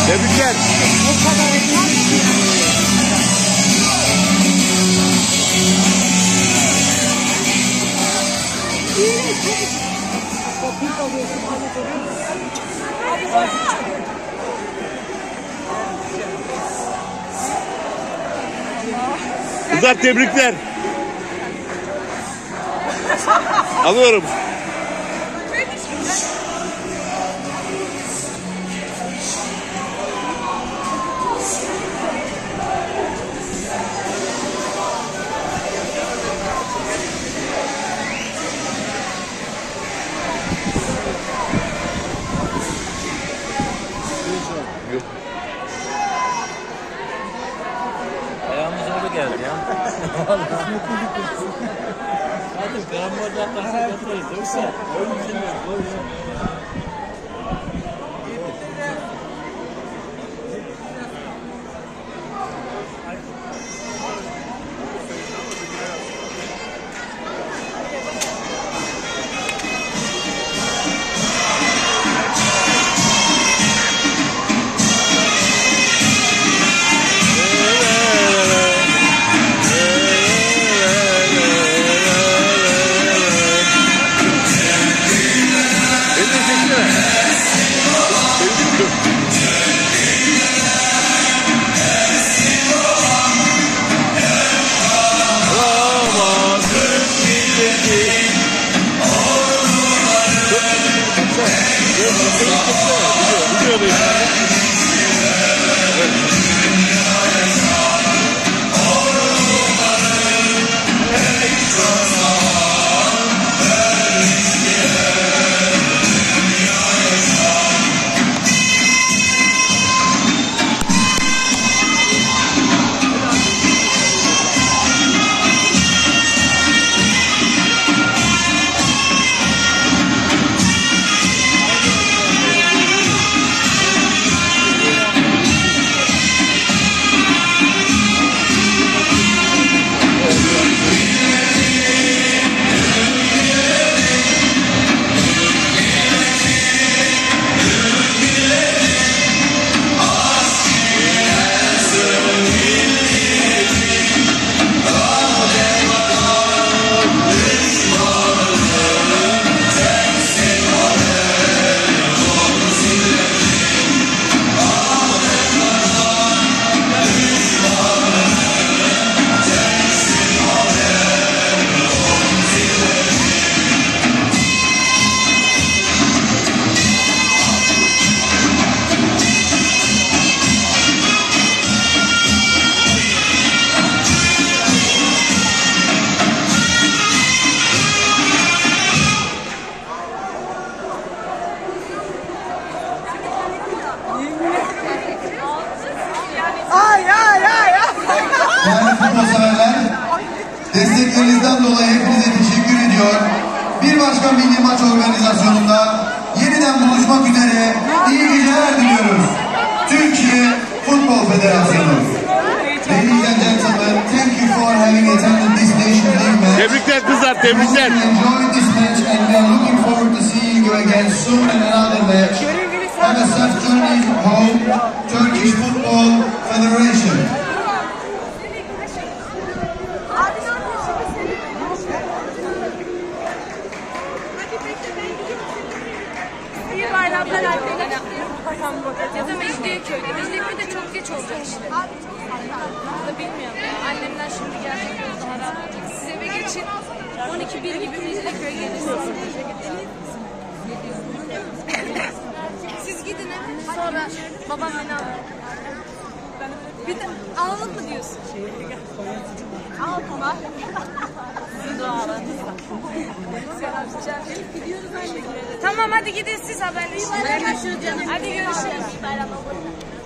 Tebrikler. Kızlar tebrikler. Alıyorum. Yok. Ayağımız öyle geldi ya. Hadi karamboldan karşıya götürürüz. Yoksa oyun bilmiyoruz. Değerli futbol severler, desteklerinizden dolayı hepinize teşekkür ediyor. Bir başka milli maç organizasyonunda yeniden buluşmak üzere iyi geceler diliyoruz. Türkiye Futbol Federasyonu. Ladies and gentlemen, thank you for having attended this Nations League match. Tebrikler kızlar, tebrikler. Enjoyed this match and we are looking forward to seeing you again soon in another match. Have a safe journey home, Turkish Football Federation. Bir bayramdan erken ya da Mecidiyeköy'de. Mecidiyeköy'de çok geç olacak işte. Da bilmiyorum ya. Annemler şimdi gelecek. Siz eve geçin. 12-1 gibi Mecidiyeköy'e gelirsiniz. Siz gidin eve. Sonra babam beni alır. Bir de alalım mı diyorsun? Al tamam. Sizin dualarınızla. Tamam hadi gidin siz haberleşin. Hadi görüşürüz. İyi bayramlar.